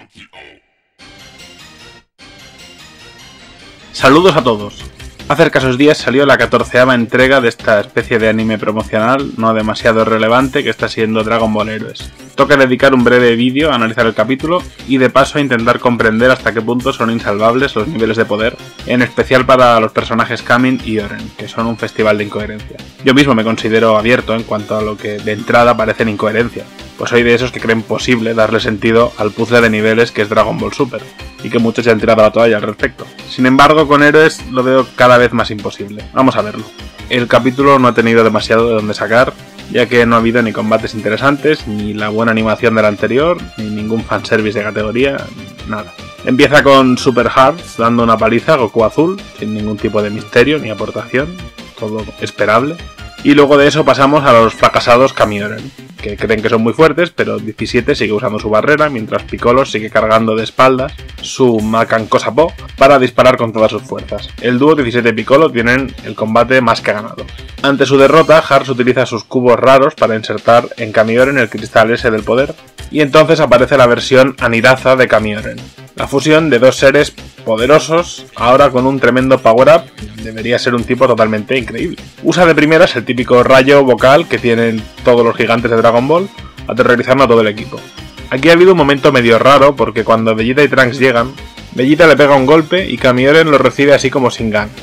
Saludos a todos. Hace escasos días salió la 14ª entrega de esta especie de anime promocional no demasiado relevante que está siendo Dragon Ball Heroes. Toca dedicar un breve vídeo a analizar el capítulo y de paso a intentar comprender hasta qué punto son insalvables los niveles de poder, en especial para los personajes Kamin y Oren, que son un festival de incoherencia. Yo mismo me considero abierto en cuanto a lo que de entrada parecen incoherencias, pues soy de esos que creen posible darle sentido al puzzle de niveles que es Dragon Ball Super, y que muchos ya han tirado la toalla al respecto. Sin embargo, con Heroes lo veo cada vez más imposible. Vamos a verlo. El capítulo no ha tenido demasiado de dónde sacar, ya que no ha habido ni combates interesantes, ni la buena animación del anterior, ni ningún fanservice de categoría, nada. Empieza con Super Hearts dando una paliza a Goku Azul, sin ningún tipo de misterio ni aportación, todo esperable. Y luego de eso pasamos a los fracasados Kami y Oren, que creen que son muy fuertes, pero 17 sigue usando su barrera, mientras Piccolo sigue cargando de espaldas su Makanko Sapo para disparar con todas sus fuerzas. El dúo 17 y Piccolo tienen el combate más que ganado. Ante su derrota, Hearts utiliza sus cubos raros para insertar en Kami y Oren el cristal S del poder, y entonces aparece la versión Aniraza de Kami y Oren. La fusión de dos seres poderosos, ahora con un tremendo power-up, debería ser un tipo totalmente increíble. Usa de primeras el típico rayo vocal que tienen todos los gigantes de Dragon Ball, aterrorizando a todo el equipo. Aquí ha habido un momento medio raro porque cuando Vegeta y Trunks llegan, Vegeta le pega un golpe y Kami y Oren lo recibe así como sin gan.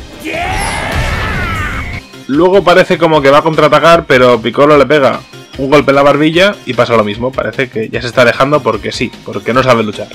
Luego parece como que va a contraatacar, pero Piccolo le pega un golpe en la barbilla y pasa lo mismo. Parece que ya se está alejando porque sí, porque no sabe luchar.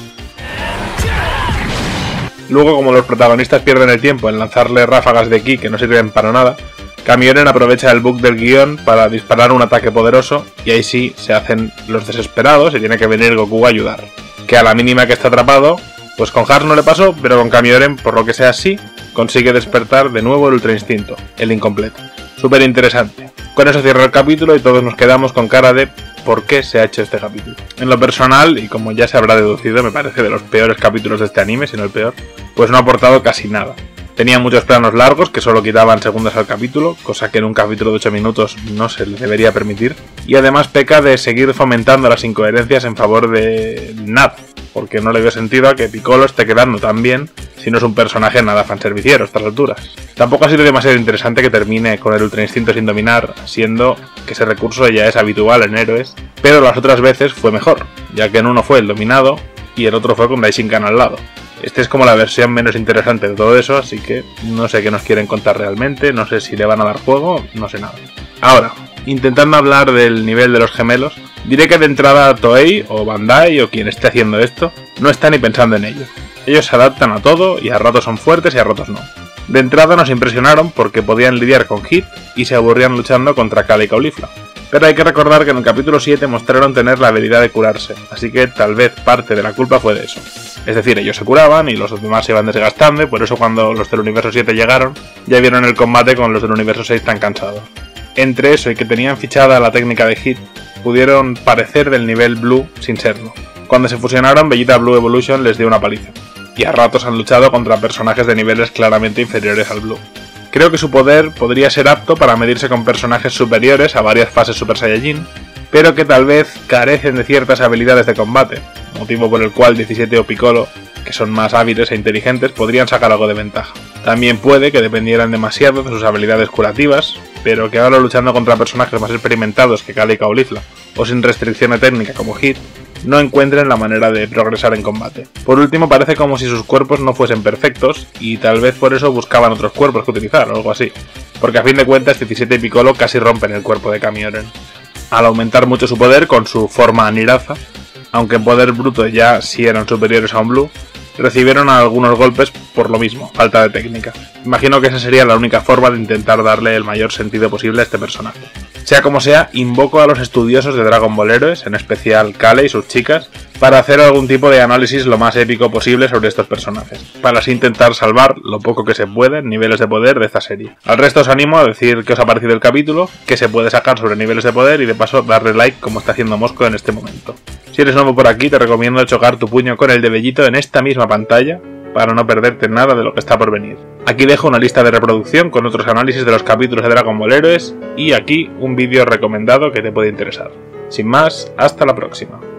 Luego, como los protagonistas pierden el tiempo en lanzarle ráfagas de ki que no sirven para nada, Kami y Oren aprovecha el bug del guión para disparar un ataque poderoso y ahí sí se hacen los desesperados y tiene que venir Goku a ayudar. Que a la mínima que está atrapado, pues con Hearts no le pasó, pero con Kami y Oren, por lo que sea sí, consigue despertar de nuevo el Ultra Instinto, el incompleto. Súper interesante. Con eso cierro el capítulo y todos nos quedamos con cara de ¿por qué se ha hecho este capítulo? En lo personal, y como ya se habrá deducido, me parece de los peores capítulos de este anime, si no el peor, pues no ha aportado casi nada. Tenía muchos planos largos que solo quitaban segundos al capítulo, cosa que en un capítulo de 8 minutos no se le debería permitir, y además peca de seguir fomentando las incoherencias en favor de nada, porque no le veo sentido a que Piccolo esté quedando tan bien si no es un personaje nada fanserviciero a estas alturas. Tampoco ha sido demasiado interesante que termine con el Ultra Instinto sin dominar, siendo que ese recurso ya es habitual en Heroes, pero las otras veces fue mejor, ya que en uno fue el dominado y el otro fue con Daishinkan al lado. Este es como la versión menos interesante de todo eso, así que no sé qué nos quieren contar realmente, no sé si le van a dar juego, no sé nada. Ahora, intentando hablar del nivel de los gemelos, diré que de entrada Toei o Bandai o quien esté haciendo esto no está ni pensando en ello. Ellos se adaptan a todo y a ratos son fuertes y a ratos no. De entrada nos impresionaron porque podían lidiar con Hit y se aburrían luchando contra Kale y Caulifla. Pero hay que recordar que en el capítulo 7 mostraron tener la habilidad de curarse, así que tal vez parte de la culpa fue de eso. Es decir, ellos se curaban y los demás se iban desgastando y por eso cuando los del universo 7 llegaron, ya vieron el combate con los del universo 6 tan cansados. Entre eso y que tenían fichada la técnica de Hit, pudieron parecer del nivel Blue sin serlo. Cuando se fusionaron, Vegeta Blue Evolution les dio una paliza. Y a ratos han luchado contra personajes de niveles claramente inferiores al Blue. Creo que su poder podría ser apto para medirse con personajes superiores a varias fases Super Saiyajin, pero que tal vez carecen de ciertas habilidades de combate, motivo por el cual 17 o Piccolo, que son más hábiles e inteligentes, podrían sacar algo de ventaja. También puede que dependieran demasiado de sus habilidades curativas, pero que ahora luchando contra personajes más experimentados que Kale y Caulifla, o sin restricción de técnica como Hit, no encuentren la manera de progresar en combate. Por último, parece como si sus cuerpos no fuesen perfectos y tal vez por eso buscaban otros cuerpos que utilizar o algo así, porque a fin de cuentas 17 y Piccolo casi rompen el cuerpo de Kami y Oren. Al aumentar mucho su poder con su forma Aniraza, aunque en poder bruto ya sí eran superiores a un Blue, recibieron algunos golpes por lo mismo, falta de técnica. Imagino que esa sería la única forma de intentar darle el mayor sentido posible a este personaje. Sea como sea, invoco a los estudiosos de Dragon Ball Heroes, en especial Kale y sus chicas, para hacer algún tipo de análisis lo más épico posible sobre estos personajes, para así intentar salvar lo poco que se puede en niveles de poder de esta serie. Al resto os animo a decir qué os ha parecido el capítulo, qué se puede sacar sobre niveles de poder y de paso darle like como está haciendo Mosco en este momento. Si eres nuevo por aquí te recomiendo chocar tu puño con el de Bellito en esta misma pantalla, para no perderte nada de lo que está por venir. Aquí dejo una lista de reproducción con otros análisis de los capítulos de Dragon Ball Heroes y aquí un vídeo recomendado que te puede interesar. Sin más, hasta la próxima.